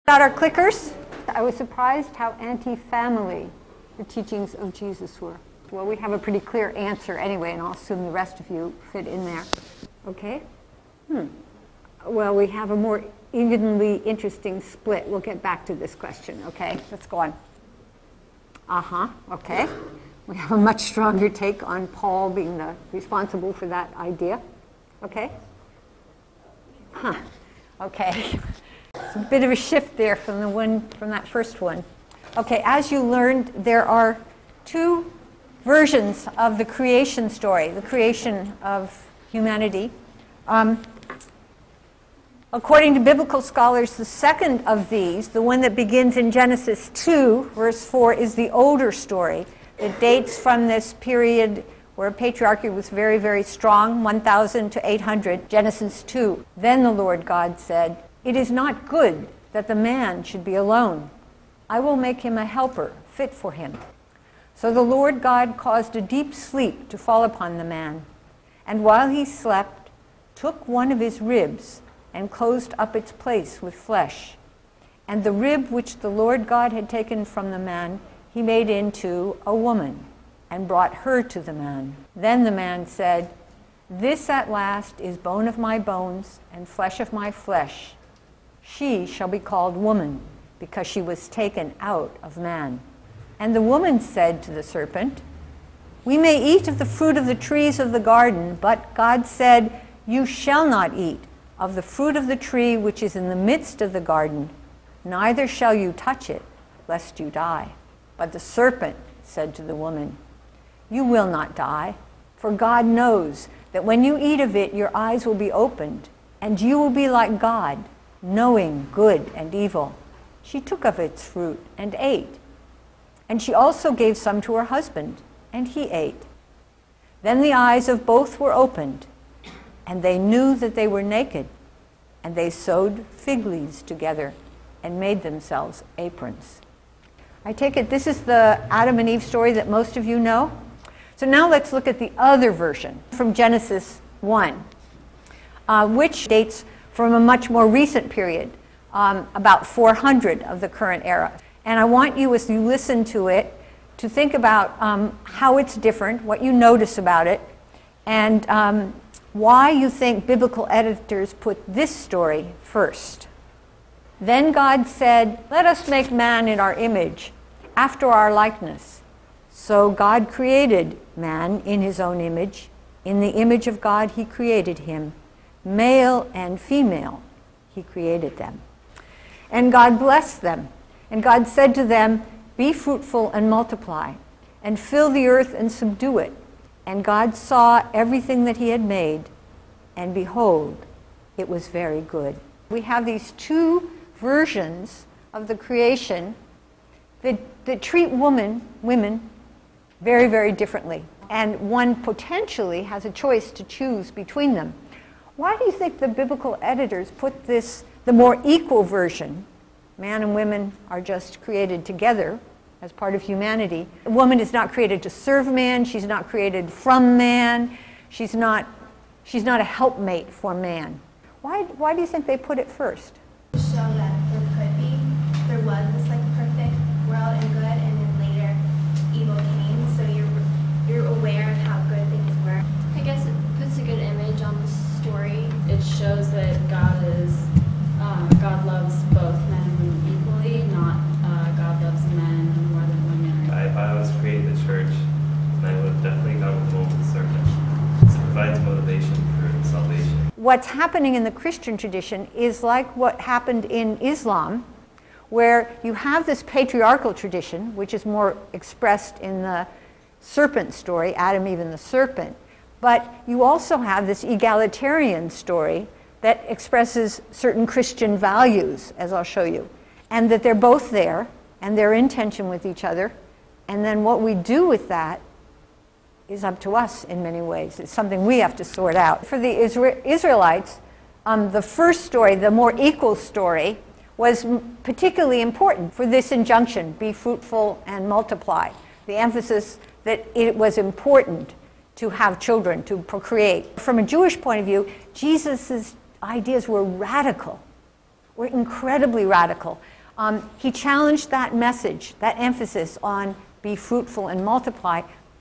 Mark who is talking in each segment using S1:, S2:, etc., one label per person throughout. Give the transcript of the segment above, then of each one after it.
S1: About our clickers, I was surprised how anti-family the teachings of Jesus were. Well, we have a pretty clear answer anyway, and I'll assume the rest of you fit in there. Okay? Well, we have a more evenly interesting split. We'll get back to this question, okay? Let's go on. Okay. We have a much stronger take on Paul being the responsible for that idea. Okay? Okay. It's a bit of a shift there from that first one. Okay, as you learned, there are two versions of the creation story, the creation of humanity. According to biblical scholars, the second of these, the one that begins in Genesis 2, verse 4, is the older story. It dates from this period where patriarchy was very, very strong, 1000 to 800, Genesis 2. Then the Lord God said, "It is not good that the man should be alone. I will make him a helper fit for him." So the Lord God caused a deep sleep to fall upon the man, and while he slept, took one of his ribs and closed up its place with flesh. And the rib which the Lord God had taken from the man, he made into a woman, and brought her to the man. Then the man said, "This at last is bone of my bones and flesh of my flesh. She shall be called woman, because she was taken out of man." And the woman said to the serpent, "We may eat of the fruit of the trees of the garden, but God said, 'You shall not eat of the fruit of the tree which is in the midst of the garden, neither shall you touch it, lest you die.' But the serpent said to the woman, 'You will not die, for God knows that when you eat of it, your eyes will be opened, and you will be like God, knowing good and evil.' She took of its fruit and ate. And she also gave some to her husband, and he ate. Then the eyes of both were opened, and they knew that they were naked, and they sewed fig leaves together and made themselves aprons." I take it this is the Adam and Eve story that most of you know. So now let's look at the other version from Genesis 1, which dates from a much more recent period, about 400 of the current era. And I want you, as you listen to it, to think about how it's different, what you notice about it, and why you think biblical editors put this story first. Then God said, "Let us make man in our image, after our likeness." So God created man in his own image. In the image of God he created him. Male and female he created them. And God blessed them. And God said to them, "Be fruitful and multiply, and fill the earth and subdue it." And God saw everything that he had made, and behold, it was very good. We have these two versions of the creation that treat women very, very differently. And one potentially has a choice to choose between them. Why do you think the biblical editors put this, the more equal version? Man and women are just created together as part of humanity. A woman is not created to serve man. She's not created from man. She's not a helpmate for man. Why do you think they put it first?
S2: To show that there was this perfect world and good, and then later evil came. So you're aware of how good things were.
S3: I guess it puts a good image on the story. It shows that God loves both men and women equally, not God loves men more than women.
S4: If I was creating the church, then I would have definitely gone with the role of the serpent. So it provides motivation for salvation.
S1: What's happening in the Christian tradition is like what happened in Islam, where you have this patriarchal tradition, which is more expressed in the serpent story, Adam, Eve, and the serpent. But you also have this egalitarian story that expresses certain Christian values, as I'll show you, and that they're both there, and they're in tension with each other. And then what we do with that is up to us in many ways. It's something we have to sort out. For the Israelites, the first story, the more equal story, was particularly important for this injunction, be fruitful and multiply. The emphasis that it was important to have children, to procreate. From a Jewish point of view, Jesus' ideas were radical. were incredibly radical. He challenged that message, that emphasis on be fruitful and multiply,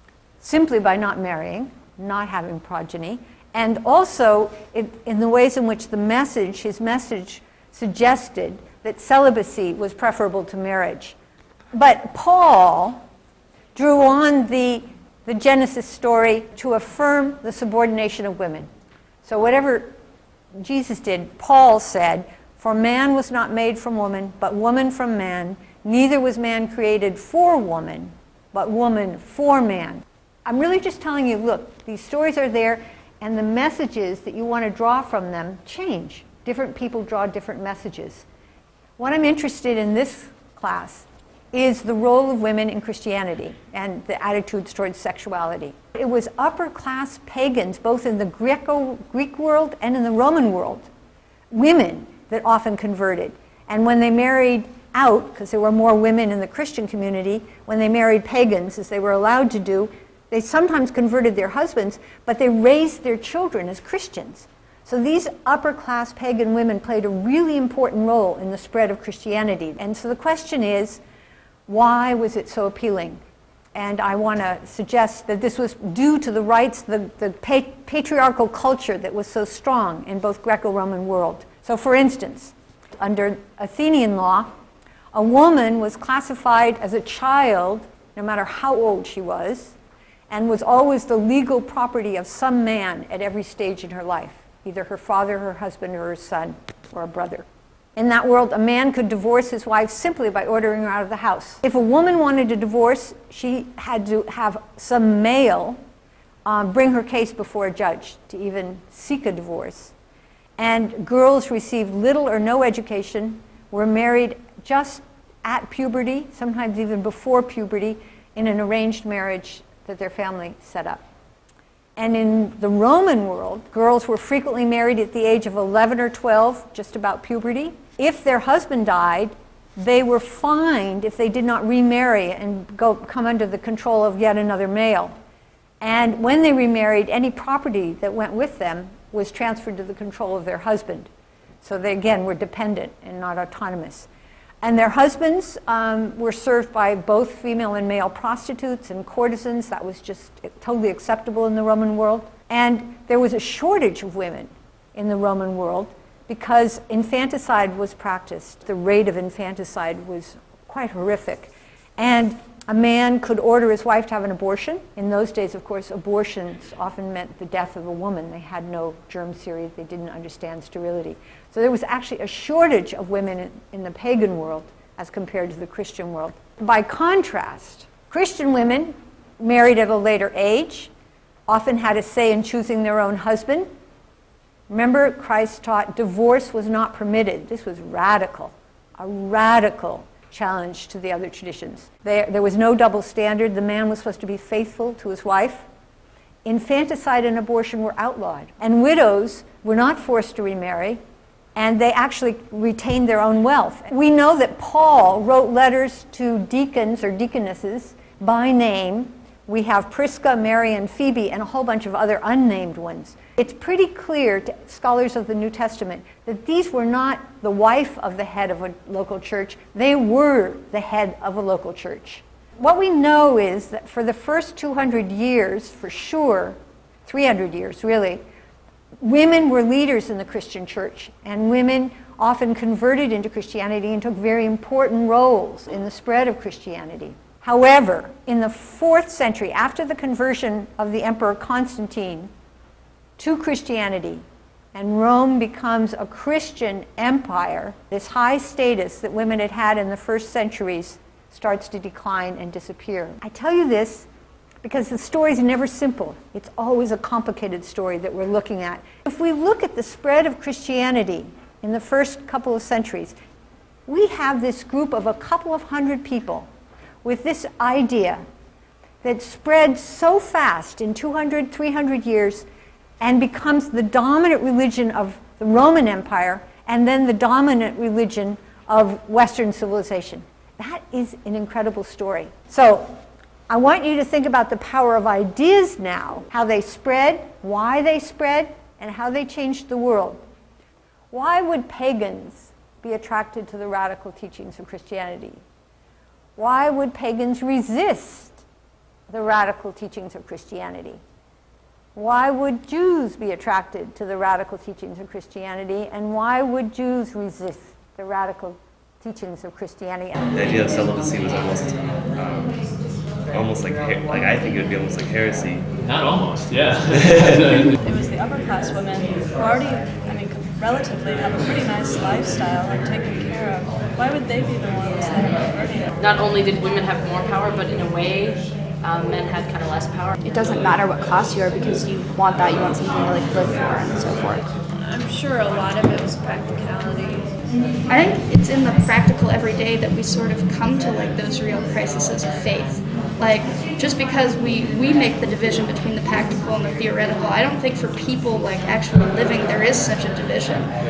S1: simply by not marrying, not having progeny, and also in the ways in which his message suggested that celibacy was preferable to marriage. But Paul drew on the Genesis story to affirm the subordination of women. So whatever Jesus did, Paul said, "For man was not made from woman, but woman from man. Neither was man created for woman, but woman for man." I'm really just telling you, look, these stories are there, and the messages that you want to draw from them change. Different people draw different messages. What I'm interested in this class is the role of women in Christianity and the attitudes towards sexuality. It was upper-class pagans, both in the Greek world and in the Roman world, women that often converted. And when they married out, because there were more women in the Christian community, when they married pagans, as they were allowed to do, they sometimes converted their husbands, but they raised their children as Christians. So these upper-class pagan women played a really important role in the spread of Christianity. And so the question is, why was it so appealing? And I want to suggest that this was due to the rights, the patriarchal culture that was so strong in both Greco-Roman world. So for instance, under Athenian law, a woman was classified as a child, no matter how old she was, and was always the legal property of some man at every stage in her life, either her father, her husband, or her son, or a brother. In that world, a man could divorce his wife simply by ordering her out of the house. If a woman wanted a divorce, she had to have some male bring her case before a judge to even seek a divorce. And girls received little or no education, were married just at puberty, sometimes even before puberty, in an arranged marriage that their family set up. And in the Roman world, girls were frequently married at the age of 11 or 12, just about puberty. If their husband died, they were fined if they did not remarry and come under the control of yet another male. And when they remarried, any property that went with them was transferred to the control of their husband. So they, again, were dependent and not autonomous. And their husbands were served by both female and male prostitutes and courtesans. That was just totally acceptable in the Roman world. And there was a shortage of women in the Roman world because infanticide was practiced. The rate of infanticide was quite horrific. And a man could order his wife to have an abortion. In those days, of course, abortions often meant the death of a woman. They had no germ theory. They didn't understand sterility. So there was actually a shortage of women in the pagan world as compared to the Christian world. By contrast, Christian women married at a later age often had a say in choosing their own husband. Remember, Christ taught divorce was not permitted. This was radical, a radical challenge to the other traditions. There was no double standard. The man was supposed to be faithful to his wife. Infanticide and abortion were outlawed. And widows were not forced to remarry, and they actually retained their own wealth. We know that Paul wrote letters to deacons or deaconesses by name. We have Prisca, Mary, and Phoebe, and a whole bunch of other unnamed ones. It's pretty clear to scholars of the New Testament that these were not the wife of the head of a local church. They were the head of a local church. What we know is that for the first 200 years, for sure, 300 years really, women were leaders in the Christian church, and women often converted into Christianity and took very important roles in the spread of Christianity. However, in the 4th century, after the conversion of the Emperor Constantine to Christianity, and Rome becomes a Christian empire, this high status that women had had in the first centuries starts to decline and disappear. I tell you this because the story is never simple. It's always a complicated story that we're looking at. If we look at the spread of Christianity in the first couple of centuries, we have this group of a couple of hundred people with this idea that spread so fast in 200, 300 years and becomes the dominant religion of the Roman Empire and then the dominant religion of Western civilization. That is an incredible story. So I want you to think about the power of ideas now, how they spread, why they spread, and how they changed the world. Why would pagans be attracted to the radical teachings of Christianity? Why would pagans resist the radical teachings of Christianity? Why would Jews be attracted to the radical teachings of Christianity, and why would Jews resist the radical teachings of Christianity?
S4: The idea of celibacy was almost like I think it would be almost like heresy.
S5: Not almost, yeah.
S6: It was the upper class women who already, relatively have a pretty nice lifestyle and taken care of. Why would they be the ones that are converting it?
S3: Not only did women have more power, but in a way, men had kind of less power.
S7: It doesn't matter what class you are because you want that, you want something to like live for and so forth.
S6: I'm sure a lot of it was practicality.
S7: I think it's in the practical everyday that we sort of come to like those real crises of faith. Like, just because we make the division between the practical and the theoretical, I don't think for people like actually living there is such a division.